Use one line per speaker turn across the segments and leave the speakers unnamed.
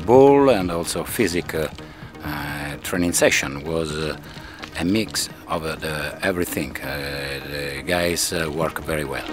ball and also physical training session was a mix of everything. The guys work very well.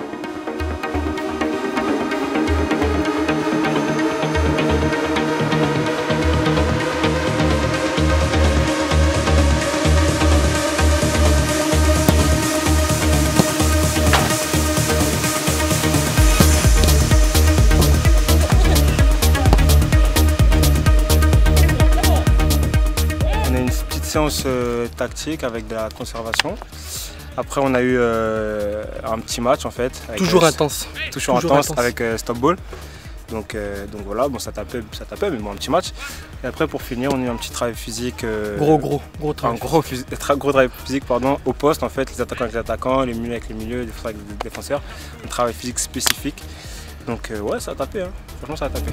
Séance tactique avec de la conservation. Après on a eu un petit match en fait.
Toujours intense.
Toujours intense avec stop ball. Donc voilà, bon ça tapait mais bon un petit match. Et après pour finir on a eu un petit travail physique.
Gros travail.
Gros travail physique pardon, au poste en fait, les attaquants avec les attaquants, les milieux avec les milieux, les défenseurs avec les défenseurs. Un travail physique spécifique. Donc ouais ça a tapé, hein. Franchement ça a tapé.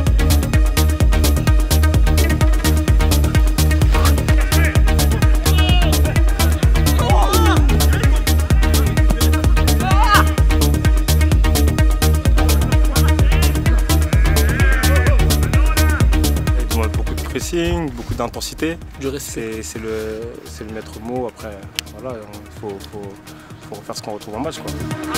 Beaucoup d'intensité, c'est le maître mot. Après, voilà, il faut refaire ce qu'on retrouve en match, quoi.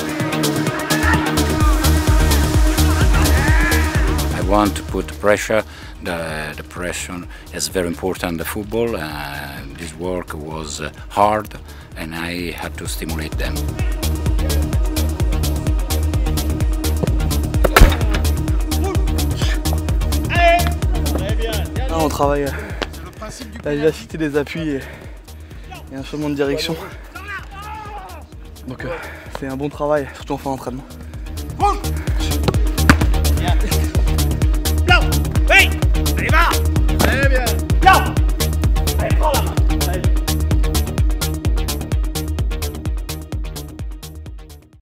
I want to put pressure. The pressure is very important in the football. This work was hard, and I had to stimulate them.
On travaille la vivacité des appuis et un changement de direction. Donc c'est un bon travail, surtout en fin d'entraînement.